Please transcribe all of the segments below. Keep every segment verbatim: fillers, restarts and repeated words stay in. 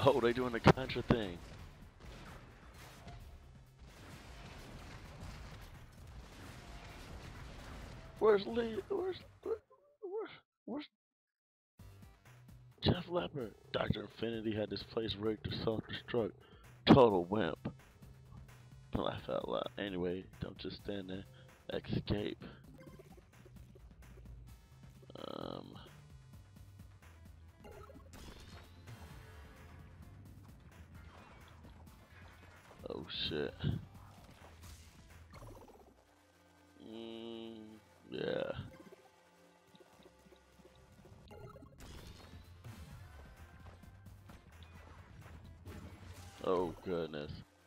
Oh, they doing the Contra thing. Where's Lee? Where's where, where, where's Jeff Leopard? Doctor Infinity had this place rigged to self-destruct. Total wimp. Laugh out loud. Anyway, don't just stand there. Escape. Um. Oh shit. Mm, yeah. Oh goodness.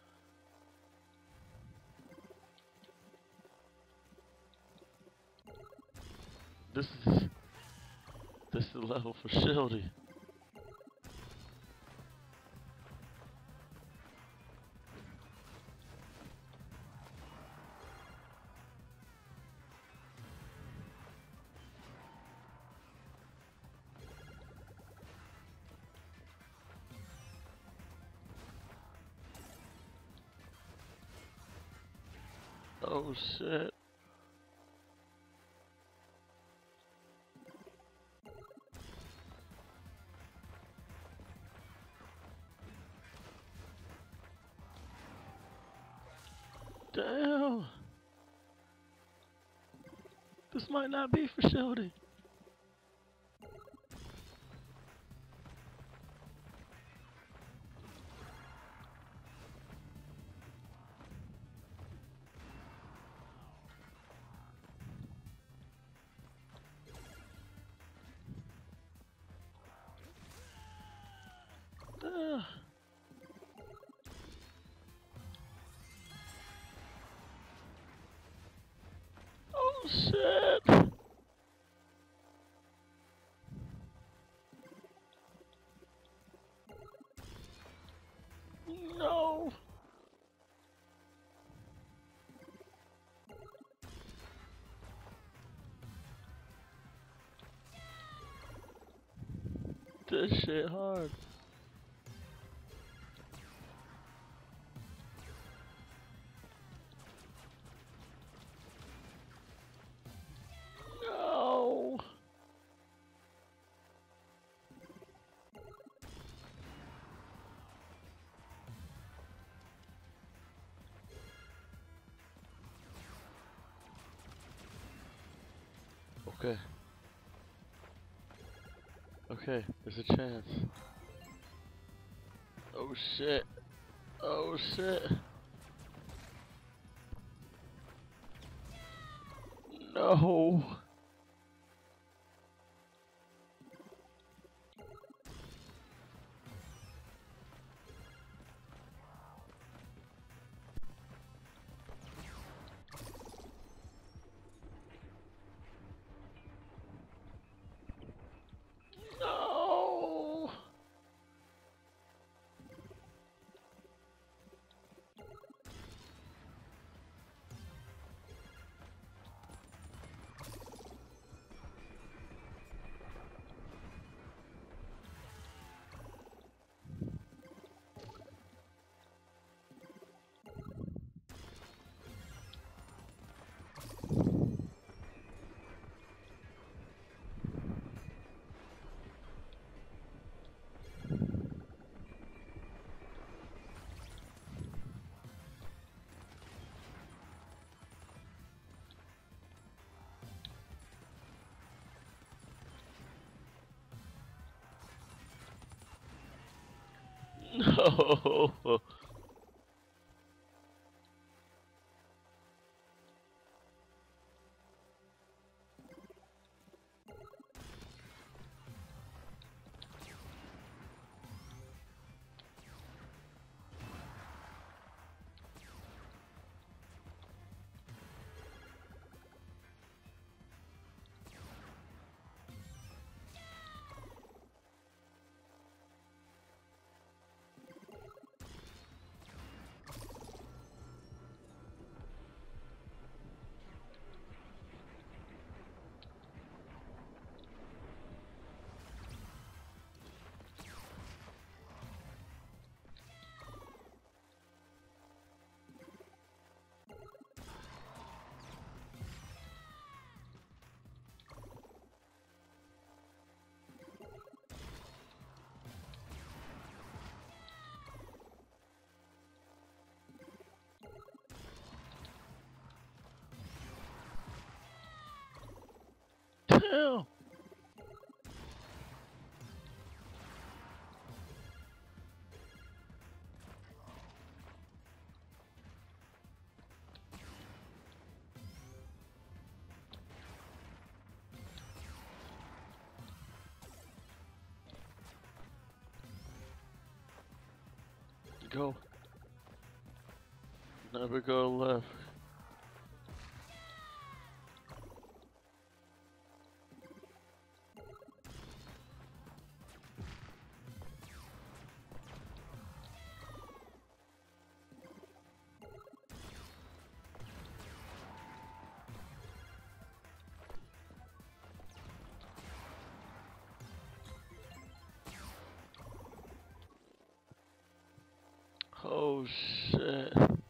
This is this is the level for Shieldy. Oh shit. Damn. This might not be for Shieldy. Damn. Oh shit. No. This shit hard. No. Okay. Okay, there's a chance. Oh shit. Oh shit. No. No. No. hell? Go. Never go left. Oh shit.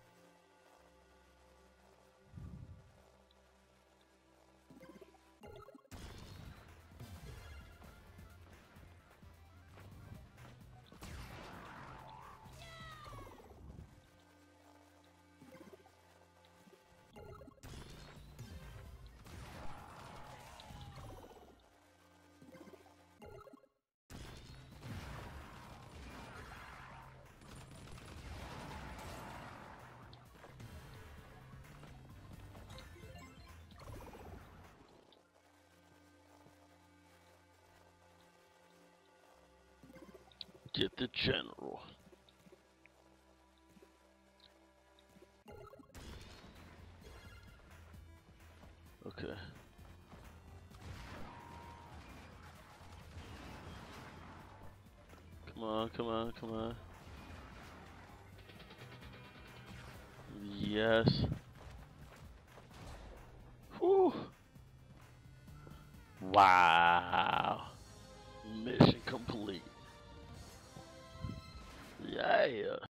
Get the general. Okay. Come on, come on, come on. Yes. Whew. Wow. Mission complete. Yeah.